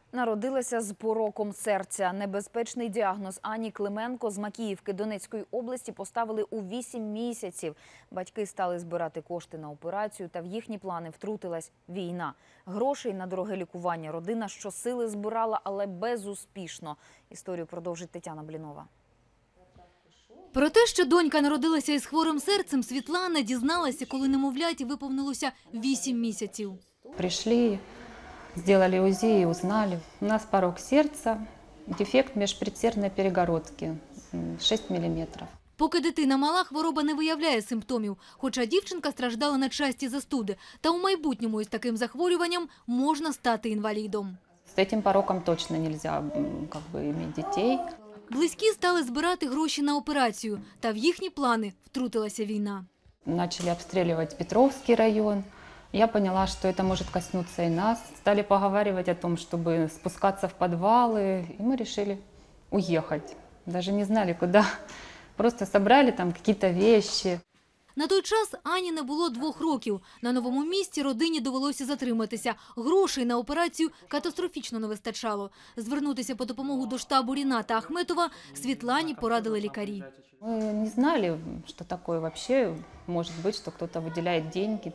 Народилася з пороком серця. Небезпечний діагноз Ані Клименко з Макіївки Донецької області поставили у 8 місяців. Батьки стали збирати кошти на операцію, та в їхні плани втрутилась війна. Грошей на дороге лікування родина щосили збирала, але безуспішно. Історію продовжить Тетяна Блінова. Про те, що донька народилася із хворим серцем, Світлана дізналася, коли немовляті виповнилося 8 місяців. Прийшли, сделали УЗИ и узнали. У нас порок сердца, дефект межпредсердной перегородки 6 мм. Поки дитина мала, хвороба не виявляє симптомів, хоча дівчинка страждала на часті застуди. Та у майбутньому із таким захворюванням можна стати інвалідом. С этим пороком точно нельзя иметь детей. Близькі стали збирати гроші на операцію, та в їхні плани втрутилася війна. Начали обстреливать Петровский район. Я поняла, что это может коснуться и нас. Стали поговаривать о том, чтобы спускаться в подвалы. И мы решили уехать. Даже не знали, куда. Просто собрали там какие-то вещи. На той час Ані не було 2 років. На новому місці родині довелося затриматися. Грошей на операцію катастрофічно не вистачало. Звернутися по допомогу до штабу Ріната Ахметова Світлані порадили лікарі. Мы не знали, что такое вообще может быть, что кто-то выделяет деньги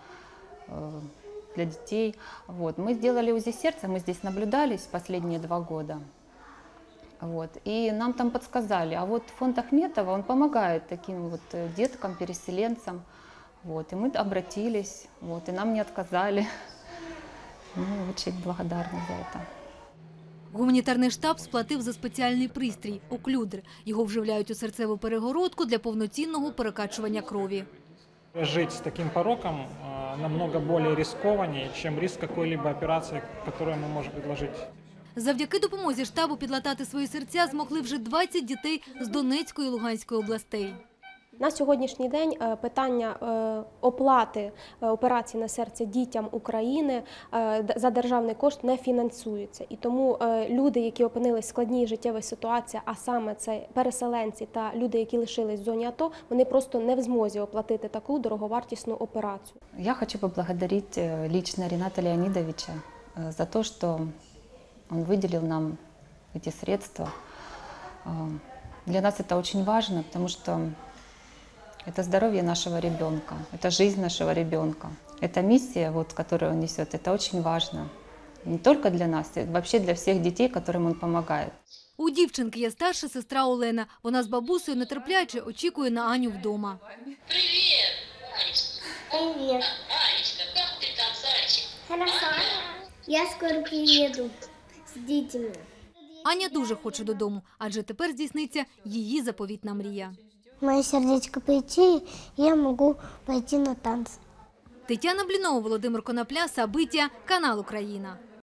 для детей. Вот. Мы сделали УЗИ сердца, мы здесь наблюдались последние 2 года. Вот. И нам там подсказали, а вот фонд Ахметова, он помогает таким вот деткам, переселенцам. Вот. И мы обратились, вот, и нам не отказали. Мы очень благодарны за это. Гуманітарний штаб сплатив за спеціальний пристрій – оклюдер. Його вживляють у серцеву перегородку для повноцінного перекачування крові. Жить с таким пороком намного более рискованнее, чем риск какой-либо операции, которую мы можем предложить. Завдяки допомозі штабу підлатати свої серця змогли вже 20 дітей з Донецької і Луганської областей. На сьогоднішній день питання оплати операцій на серце дітям України за державний кошт не фінансується. І тому люди, які опинились в складній життєвій ситуації, а саме це переселенці та люди, які лишились в зоні АТО, вони просто не в змозі оплатити таку дороговартісну операцію. Я хочу поблагодарить лично Рената Леонидовича за то, что он выделил нам эти средства. Для нас это очень важно, потому что это здоровье нашего ребенка, это жизнь нашего ребенка. Эта миссия, вот, которую он несет, это очень важно. Не только для нас, а вообще для всех детей, которым он помогает. У дівчинки є старша сестра Олена. Вона з бабусею нетерпляче очікує на Аню вдома. Привет, Анечка. Привет. Анечка, как ты там, зайчик? Хорошо. Я скоро приеду с детьми. Аня дуже хоче додому, адже тепер здійсниться її заповітна мрія. Мое сердечко прийти, я могу пойти на танцы. Тетяна Блінова, Володимир Конопля, Сабиття, канал Україна.